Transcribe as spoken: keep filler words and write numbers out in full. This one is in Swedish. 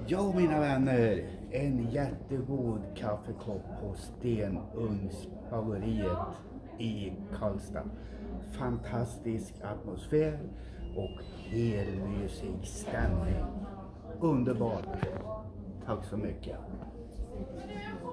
Ja, mina vänner, en jättegod kaffekopp på Stenugnsbageriet i Karlstad. Fantastisk atmosfär och helmysig stämning. Underbart. Tack så mycket.